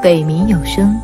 北冥有声。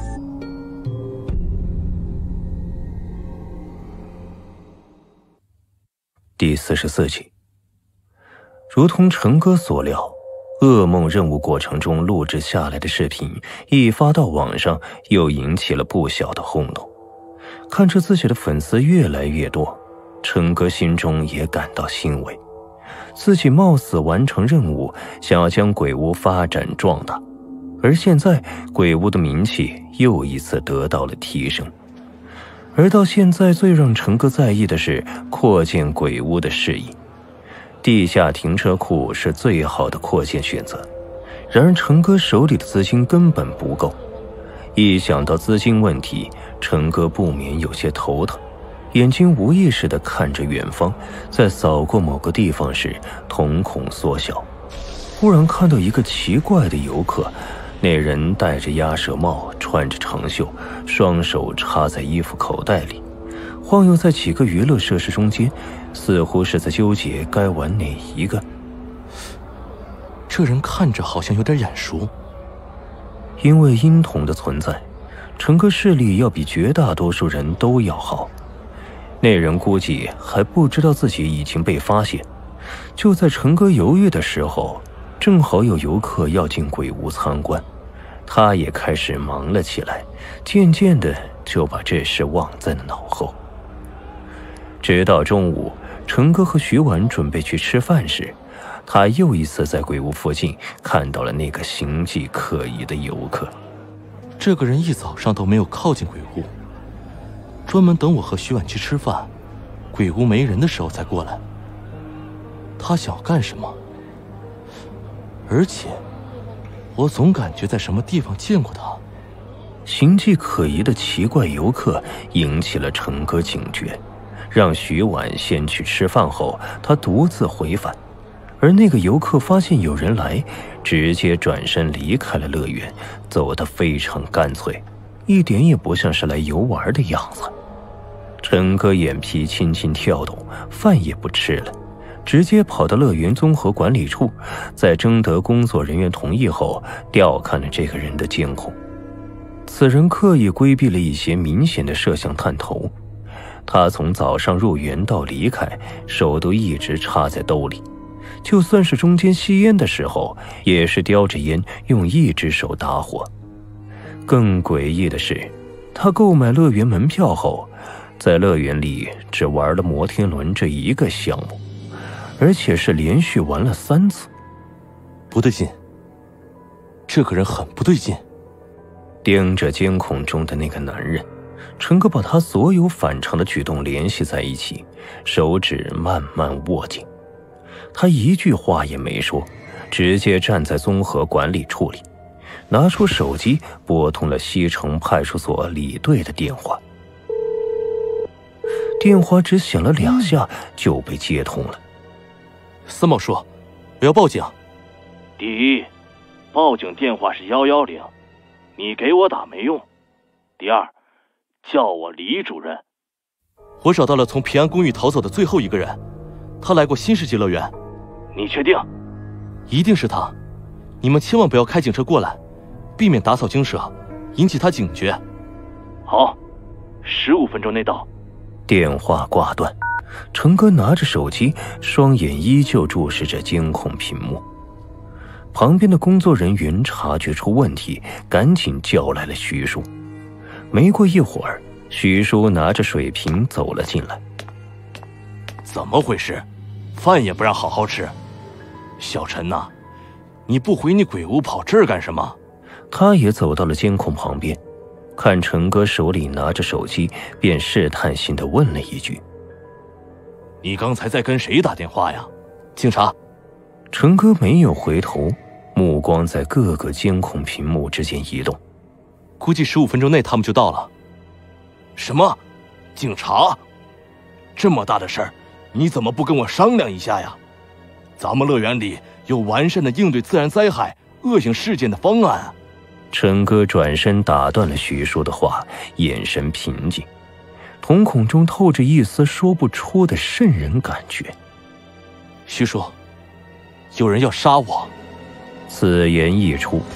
第44集。如同陈哥所料，噩梦任务过程中录制下来的视频一发到网上，又引起了不小的轰动。看着自己的粉丝越来越多，陈哥心中也感到欣慰。自己冒死完成任务，想要将鬼屋发展壮大，而现在鬼屋的名气又一次得到了提升。而到现在最让陈哥在意的是扩建鬼屋的事宜。地下停车库是最好的扩建选择，然而陈哥手里的资金根本不够。一想到资金问题，陈哥不免有些头疼，眼睛无意识地看着远方，在扫过某个地方时瞳孔缩小。忽然看到一个奇怪的游客，那人戴着鸭舌帽，穿着长袖，双手插在衣服口袋里，晃悠在几个娱乐设施中间，似乎是在纠结该玩哪一个。 这人看着好像有点眼熟。 因为音筒的存在，陈哥视力要比绝大多数人都要好。那人估计还不知道自己已经被发现。就在陈哥犹豫的时候，正好有游客要进鬼屋参观，他也开始忙了起来，渐渐的就把这事忘在了脑后。直到中午，陈哥和徐婉准备去吃饭时，他又一次在鬼屋附近看到了那个形迹可疑的游客。 这个人一早上都没有靠近鬼屋，专门等我和徐婉去吃饭，鬼屋没人的时候才过来。他想要干什么？而且我总感觉在什么地方见过他。 形迹可疑的奇怪游客引起了陈哥警觉，让徐婉先去吃饭后，他独自回返。而那个游客发现有人来，直接转身离开了乐园，走得非常干脆，一点也不像是来游玩的样子。陈哥眼皮轻轻跳动，饭也不吃了，直接跑到乐园综合管理处，在征得工作人员同意后，调看了这个人的监控。此人刻意规避了一些明显的摄像探头，他从早上入园到离开，手都一直插在兜里，就算是中间吸烟的时候，也是叼着烟用一只手打火。更诡异的是，他购买乐园门票后，在乐园里只玩了摩天轮这一个项目，而且是连续玩了3次。 不对劲，这个人很不对劲。 盯着监控中的那个男人，陈哥把他所有反常的举动联系在一起，手指慢慢握紧。他一句话也没说，直接站在综合管理处里，拿出手机拨通了西城派出所李队的电话。电话只响了2下就被接通了。 三宝叔，我要报警。 第一，报警电话是110，你给我打没用。第二，叫我李主任。 我找到了从平安公寓逃走的最后一个人，他来过新世纪乐园。 你确定？ 一定是他，你们千万不要开警车过来，避免打草惊蛇，引起他警觉。 好，15分钟内到。 电话挂断，陈哥拿着手机，双眼依旧注视着监控屏幕。旁边的工作人员察觉出问题，赶紧叫来了徐叔。没过一会儿，徐叔拿着水瓶走了进来。 怎么回事？饭也不让好好吃。小陈呐，你不回你鬼屋跑这儿干什么？ 他也走到了监控旁边，看陈哥手里拿着手机，便试探性地问了一句： 你刚才在跟谁打电话呀？警察。 陈哥没有回头，目光在各个监控屏幕之间移动。 估计15分钟内他们就到了。什么？警察？这么大的事儿，你怎么不跟我商量一下呀？咱们乐园里有完善的应对自然灾害、恶性事件的方案啊。 陈哥转身打断了徐叔的话，眼神平静，瞳孔中透着一丝说不出的瘆人感觉。 徐叔，有人要杀我。 此言一出，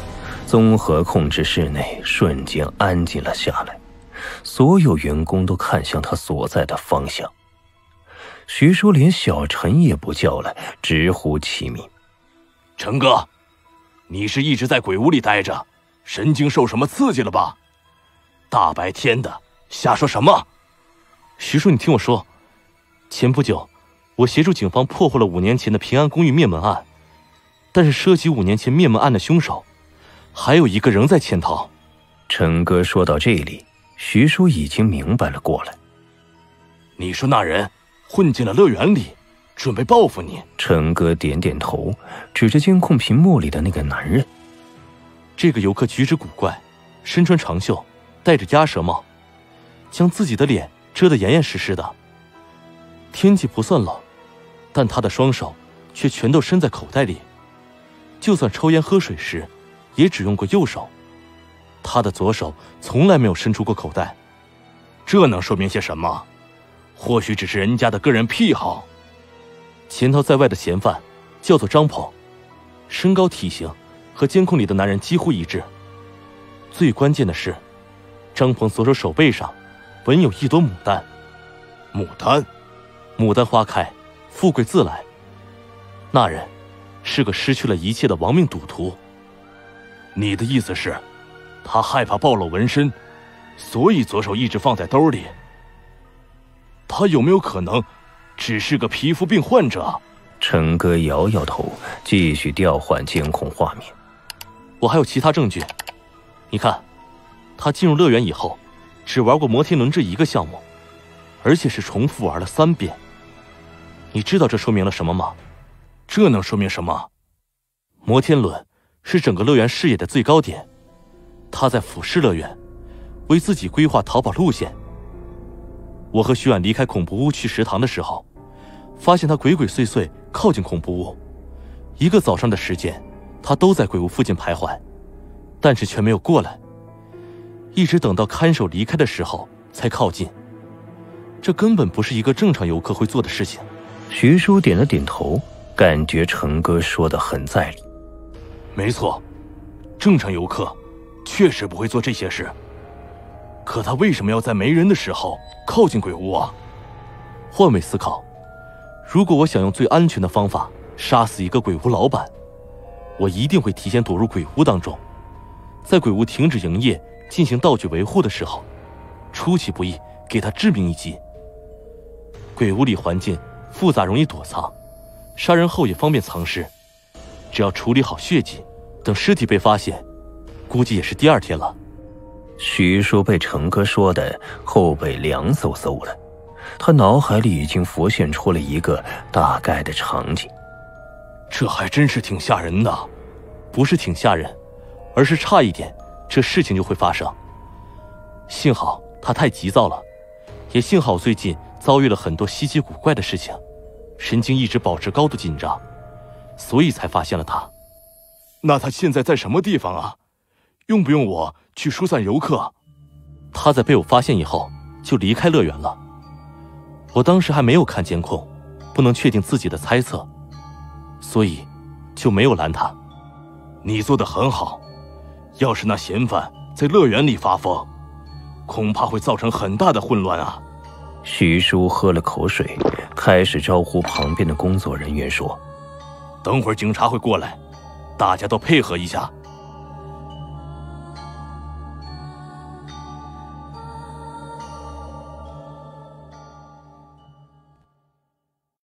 综合控制室内瞬间安静了下来，所有员工都看向他所在的方向。徐叔连小陈也不叫来，直呼其名：“ 陈哥，你是一直在鬼屋里待着，神经受什么刺激了吧？大白天的瞎说什么？” 徐叔，你听我说，前不久我协助警方破获了5年前的平安公寓灭门案，但是涉及5年前灭门案的凶手还有一个仍在潜逃。 陈哥说到这里，徐叔已经明白了过来。 你说那人混进了乐园里，准备报复你？ 陈哥点点头，指着监控屏幕里的那个男人。 这个游客举止古怪，身穿长袖，戴着鸭舌帽，将自己的脸遮得严严实实的。天气不算冷，但他的双手却全都伸在口袋里，就算抽烟喝水时也只用过右手，他的左手从来没有伸出过口袋。 这能说明些什么？或许只是人家的个人癖好。 潜逃在外的嫌犯叫做张鹏，身高体型和监控里的男人几乎一致。最关键的是，张鹏左手手背上纹有一朵牡丹。 牡丹？ 牡丹花开，富贵自来。那人是个失去了一切的亡命赌徒。 你的意思是，他害怕暴露纹身，所以左手一直放在兜里？他有没有可能只是个皮肤病患者？ 陈哥摇摇头，继续调换监控画面。 我还有其他证据。你看，他进入乐园以后只玩过摩天轮这一个项目，而且是重复玩了3遍。你知道这说明了什么吗？ 这能说明什么？ 摩天轮是整个乐园视野的最高点，他在俯视乐园，为自己规划逃跑路线。我和徐婉离开恐怖屋去食堂的时候，发现他鬼鬼祟祟靠近恐怖屋。1个早上的时间，他都在鬼屋附近徘徊，但是却没有过来，一直等到看守离开的时候才靠近。这根本不是一个正常游客会做的事情。 徐叔点了点头，感觉陈哥说的很在理。 没错，正常游客确实不会做这些事。可他为什么要在没人的时候靠近鬼屋啊？ 换位思考，如果我想用最安全的方法杀死一个鬼屋老板，我一定会提前躲入鬼屋当中，在鬼屋停止营业进行道具维护的时候，出其不意给他致命一击。鬼屋里环境复杂，容易躲藏，杀人后也方便藏尸，只要处理好血迹，等尸体被发现，估计也是第2天了。 徐叔被陈哥说的后背凉飕飕的，他脑海里已经浮现出了一个大概的场景。 这还真是挺吓人的。 不是挺吓人，而是差一点这事情就会发生。幸好他太急躁了，也幸好最近遭遇了很多稀奇古怪的事情，神经一直保持高度紧张，所以才发现了他。 那他现在在什么地方啊？用不用我去疏散游客？ 他在被我发现以后就离开乐园了。我当时还没有看监控，不能确定自己的猜测，所以就没有拦他。 你做得很好，要是那嫌犯在乐园里发疯，恐怕会造成很大的混乱啊。 徐叔喝了口水，开始招呼旁边的工作人员说：“ 等会儿警察会过来，大家都配合一下。”